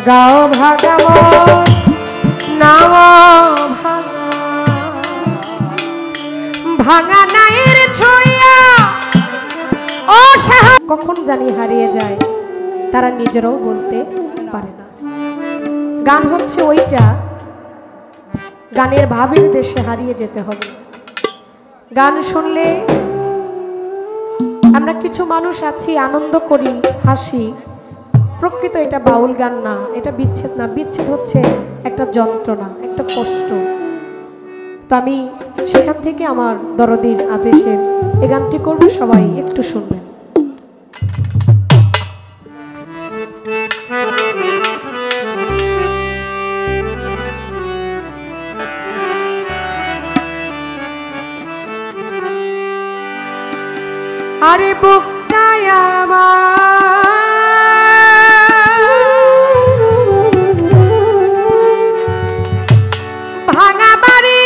গাও ভাগাব নাম ভাঙা নাইর ছুঁয়া ও কখন জানি হারিয়ে যায় তারা নিজেরাও বলতে পারে না। গান হচ্ছে ওইটা, গানের ভাবের দেশে হারিয়ে যেতে হবে। গান শুনলে আমরা কিছু মানুষ আছি আনন্দ করি, হাসি, প্রকৃত এটা বাউল গান না, এটা বিচ্ছেদ না। বিচ্ছেদ হচ্ছে একটা যন্ত্রণা, একটা কষ্ট। তো আমি সেখান থেকে আমার দরদির আদেশের এই গানটি করব, সবাই একটু শুনবেন। আরে বুকটায় আমার ভাঙা বাড়ি,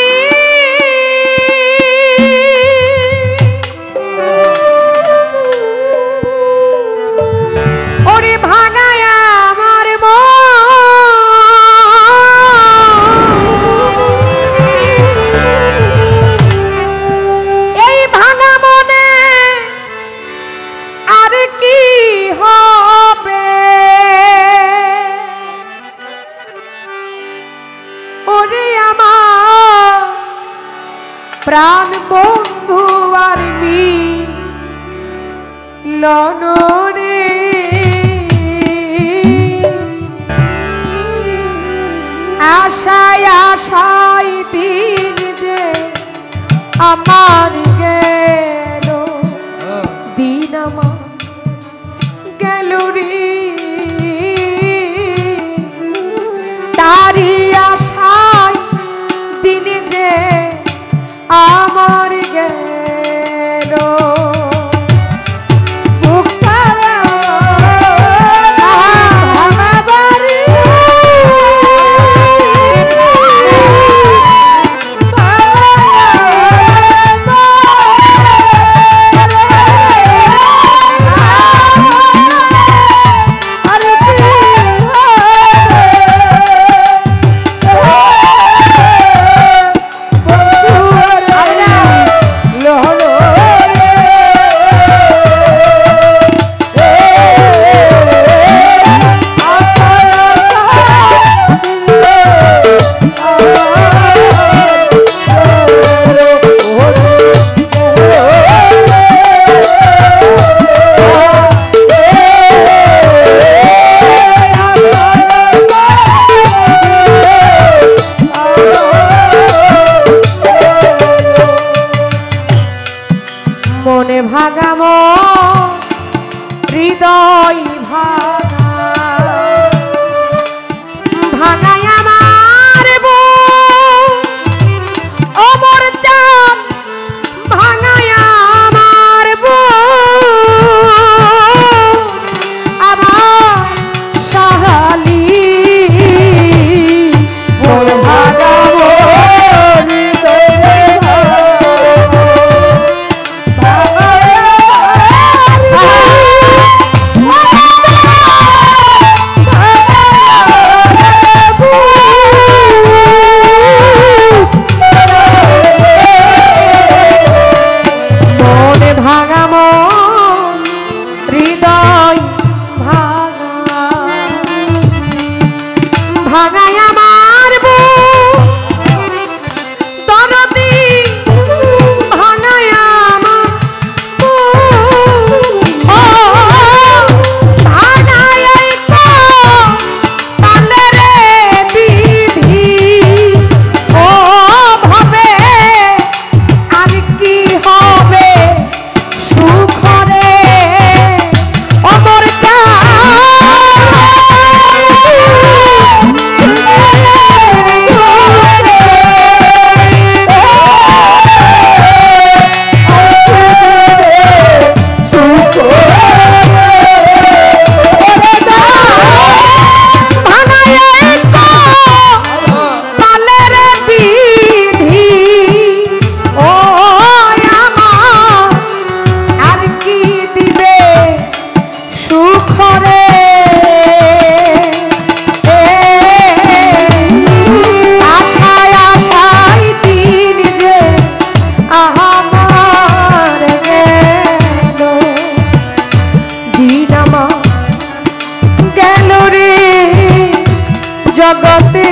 জগতে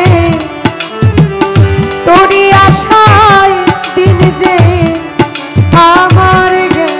তোরি আশায় দিন যে আমার গেল।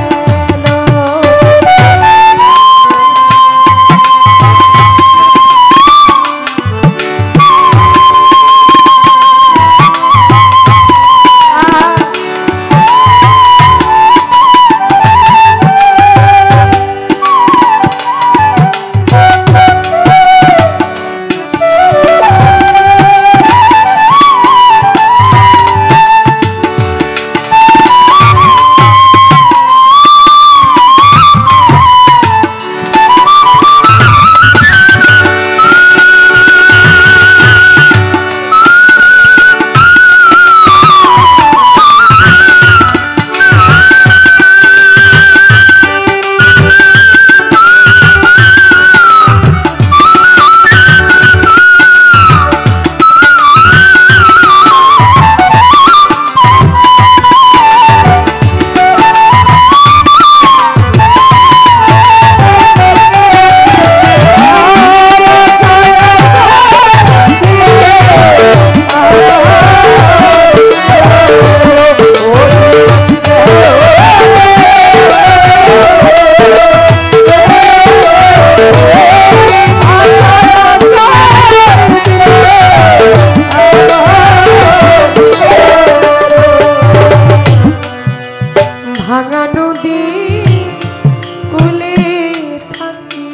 ভাঙা নদী কুলে থাকি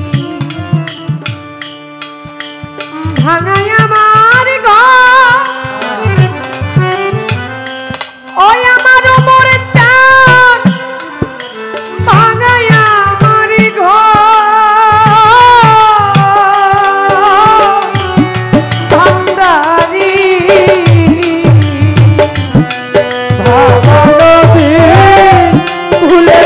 ভাঙাই আমার ঘর ওই আমার মোরে চান ভাঙাই আমার ঘর ভান্ডারি ভাঙা নদী ভুলে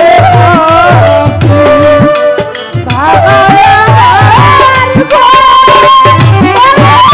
ভাঙাই আমার ঘর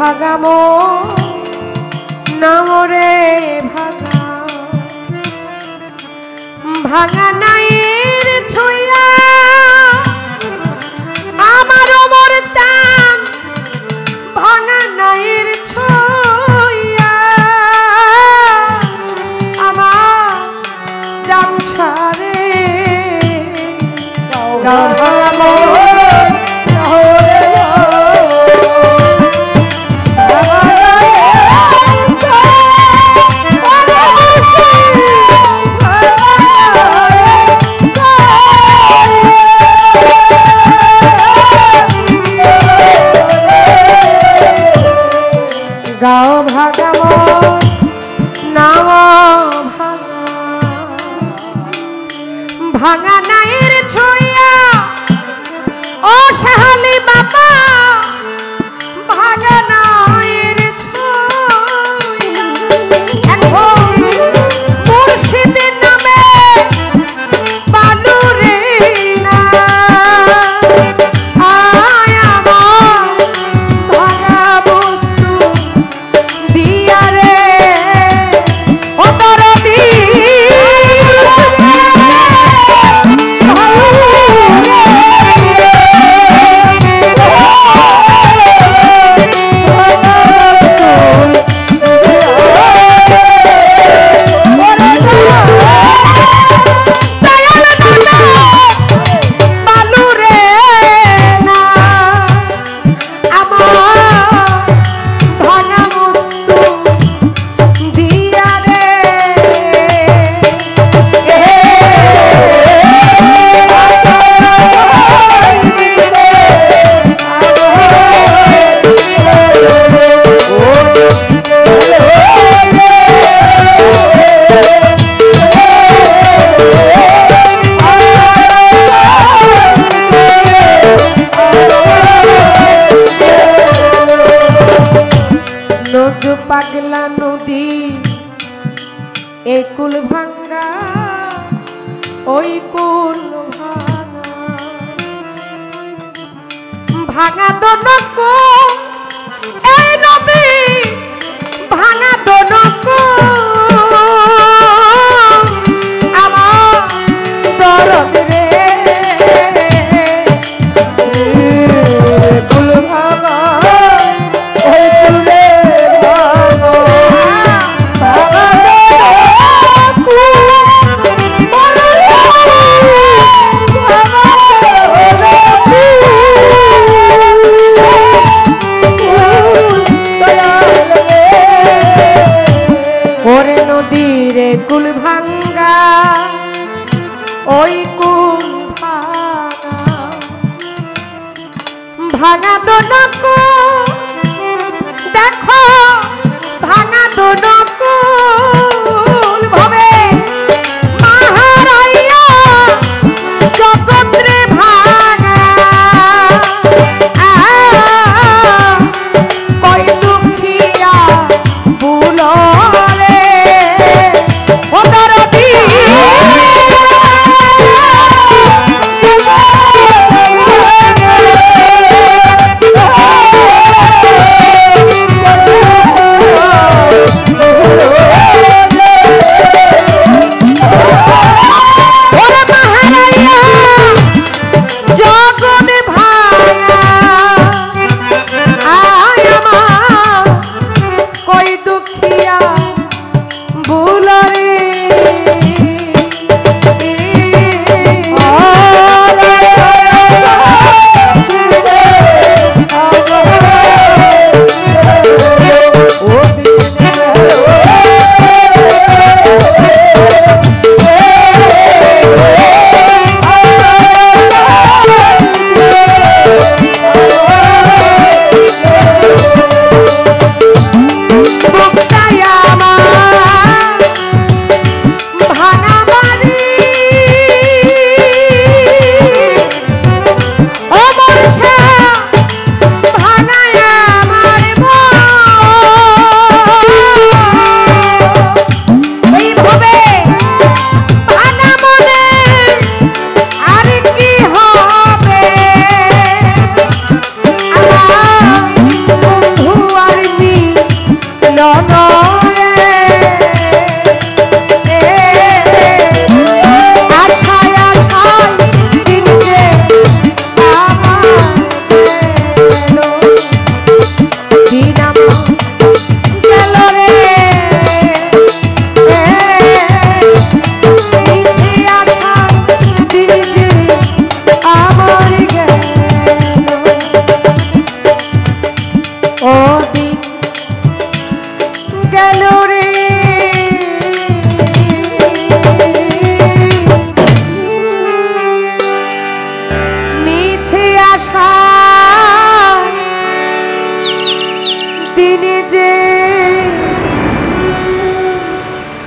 ভাগাম নামরে ভাগা ভাঙা নাইর ছুঁয়া আমার মোর চান ভাঙা নাইর ছুঁয়া আমার জামসারে ভাগাম গাও ভাগাম নাম ভাঙা ভাঙা নাইর ছুঁয়া ও সাহালি বাবা ভাঙা নাইর ছুঁয়া এখন মুর্শিদের নামে বালুরে না আয় আমার ভাঙা বস্তু দিয়া রে ও দরদি পাগলা নদী একুল ভাঙ্গা ওই কুল ভাঙা ভাঙা দনক এই নদী ভাঙা দনক আমার দরদ রে কুল ভাঙা ওই কুল কুল ভাঙ্গা ওই কুল ভাঙা ভাঙা দনক দেখো ভাঙা দনক ভাবে মাহারাইয়া জগৎ রে ভাঙা কই দুঃখিয়া বুলো Oh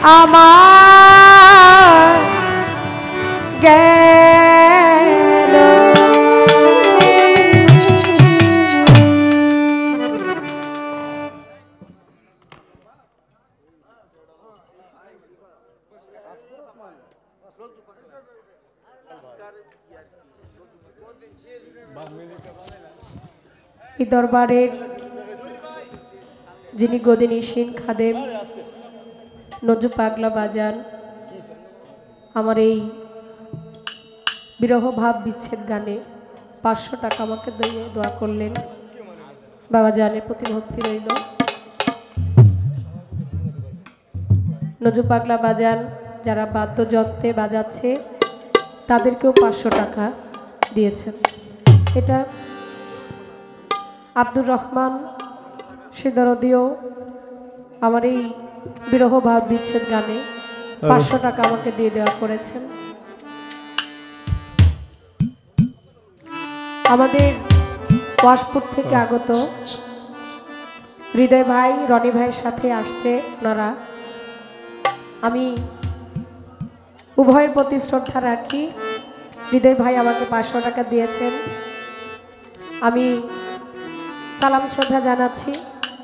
আমার গেল। এই দরবারের যিনি গদিনিসীন খাদেম নজু পাগলা বাজান আমার এই বিরহ ভাব বিচ্ছেদ গানে 500 টাকা আমাকে দিয়ে দোয়া করলেন। বাবা জানের প্রতি ভক্তি রইল। নজু পাগলা বাজান যারা বাদ্যযন্ত্রে বাজাচ্ছে তাদেরকেও 500 টাকা দিয়েছেন। এটা আব্দুর রহমান সিদরদিও আমার এই বিরহ ভাব বিচ্ছেদ গানে 500 টাকা আমাকে দিয়ে দেওয়া করেছেন। আমাদের ওয়াশপুর থেকে আগত হৃদয় ভাই রনি ভাইয়ের সাথে আসছে ওনারা। আমি উভয়ের প্রতি শ্রদ্ধা রাখি। হৃদয় ভাই আমাকে 500 টাকা দিয়েছেন, আমি সালাম শ্রদ্ধা জানাচ্ছি।